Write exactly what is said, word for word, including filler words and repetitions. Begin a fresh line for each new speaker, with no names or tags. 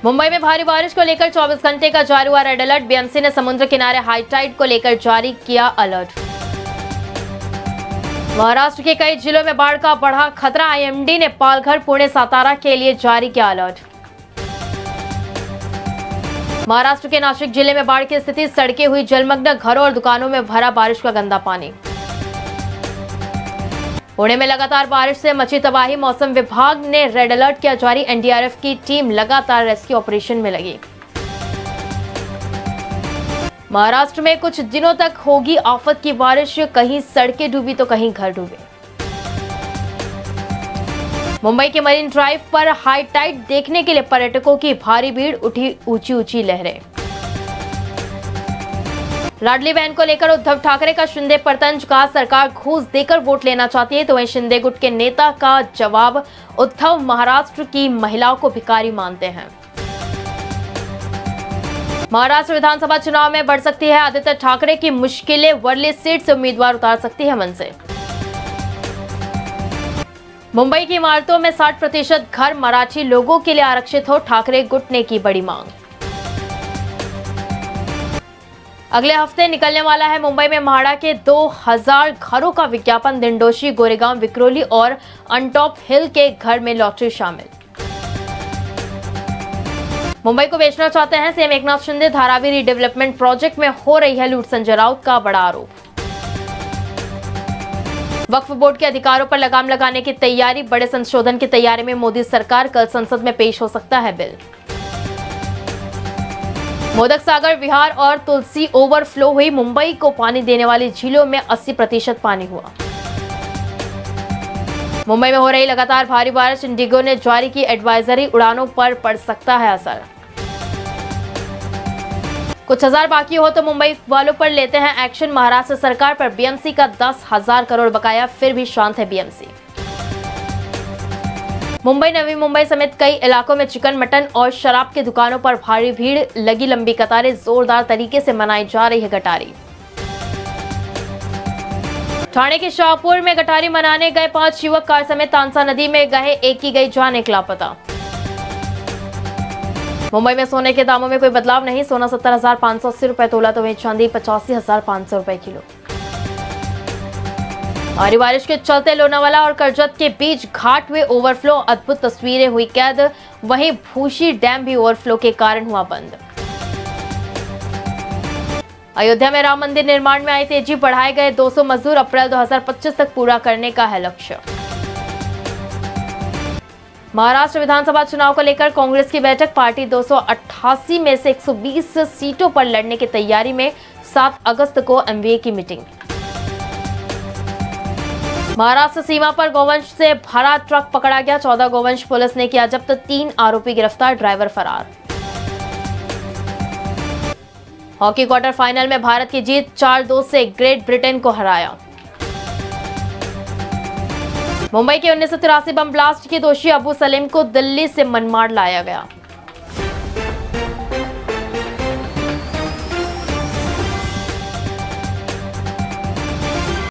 मुंबई में भारी बारिश को लेकर चौबीस घंटे का जारी हुआ रेड अलर्ट। बीएमसी ने समुद्र किनारे हाई टाइड को लेकर जारी किया अलर्ट। महाराष्ट्र के कई जिलों में बाढ़ का बढ़ा खतरा। आईएमडी ने पालघर, पुणे, सातारा के लिए जारी किया अलर्ट। महाराष्ट्र के नासिक जिले में बाढ़ की स्थिति, सड़कें हुई जलमग्न, घरों और दुकानों में भरा बारिश का गंदा पानी। पुणे में लगातार बारिश से मची तबाही। मौसम विभाग ने रेड अलर्ट किया जारी। एनडीआरएफ की टीम लगातार रेस्क्यू ऑपरेशन में लगी। महाराष्ट्र में कुछ दिनों तक होगी आफत की बारिश। कहीं सड़कें डूबी तो कहीं घर डूबे। मुंबई के मरीन ड्राइव पर हाई टाइड देखने के लिए पर्यटकों की भारी भीड़, उठी ऊंची ऊंची लहरें। लाडली बहन को लेकर उद्धव ठाकरे का शिंदे पर तंज। कहा सरकार घूस देकर वोट लेना चाहती है, तो वहीं शिंदे गुट के नेता का जवाब, उद्धव महाराष्ट्र की महिलाओं को भिखारी मानते हैं। महाराष्ट्र विधानसभा चुनाव में बढ़ सकती है आदित्य ठाकरे की मुश्किलें। वर्ली सीट से उम्मीदवार उतार सकती है मन से। मुंबई की इमारतों में साठ प्रतिशत घर मराठी लोगों के लिए आरक्षित हो, ठाकरे गुट ने की बड़ी मांग। अगले हफ्ते निकलने वाला है मुंबई में म्हाडा के दो हज़ार घरों का विज्ञापन। दिंडोशी, गोरेगांव, विक्रोली और अनटॉप हिल के घर में लॉटरी शामिल। मुंबई को बेचना चाहते हैं CM Eknath Shinde. Dharavi redevelopment project में हो रही है लूट, संजय राउत का बड़ा आरोप। वक्फ बोर्ड के अधिकारों पर लगाम लगाने की तैयारी। बड़े संशोधन की तैयारी में मोदी सरकार। कल संसद में पेश हो सकता है बिल। मोदक सागर, विहार और तुलसी ओवरफ्लो हुई। मुंबई को पानी देने वाली झीलों में अस्सी प्रतिशत पानी हुआ। मुंबई में हो रही लगातार भारी बारिश। इंडिगो ने जारी की एडवाइजरी, उड़ानों पर पड़ सकता है असर। कुछ हजार बाकी हो तो मुंबई वालों पर लेते हैं एक्शन। महाराष्ट्र सरकार पर बीएमसी का दस हजार करोड़ बकाया, फिर भी शांत है बीएमसी। मुंबई, नवी मुंबई समेत कई इलाकों में चिकन, मटन और शराब की दुकानों पर भारी भीड़ लगी। लंबी कतारें, जोरदार तरीके से मनाई जा रही है गटारी। ठाणे के शाहपुर में गटारी मनाने गए पांच युवक कार समेत तानसा नदी में गए, एक की गई जान, एक लापता। मुंबई में सोने के दामों में कोई बदलाव नहीं। सोना सत्तर हजार पाँच सौ अस्सी रुपए तोला, तो वहीं चांदी पचासी हजार पाँच सौ रुपए किलो। भारी बारिश के चलते लोनावाला और करजत के बीच घाट हुए ओवरफ्लो, अद्भुत तस्वीरें हुई कैद। वहीं भूशी डैम भी ओवरफ्लो के कारण हुआ बंद। अयोध्या में राम मंदिर निर्माण में आई तेजी, बढ़ाए गए दो सौ मजदूर। अप्रैल दो हज़ार पच्चीस तक पूरा करने का है लक्ष्य। महाराष्ट्र विधानसभा चुनाव को लेकर कांग्रेस की बैठक। पार्टी दो सौ अट्ठासी में से एक सौ बीस सीटों पर लड़ने की तैयारी में। सात अगस्त को एमवीए की मीटिंग। महाराष्ट्र सीमा पर गोवंश से भरा ट्रक पकड़ा गया। चौदह गोवंश पुलिस ने किया जब्त। तीन आरोपी गिरफ्तार, ड्राइवर फरार। हॉकी क्वार्टर फाइनल में भारत की जीत, चार दो से ग्रेट ब्रिटेन को हराया। मुंबई के उन्नीस सौ तिरासी बम ब्लास्ट के दोषी अबू सलीम को दिल्ली से मनमाड़ लाया गया।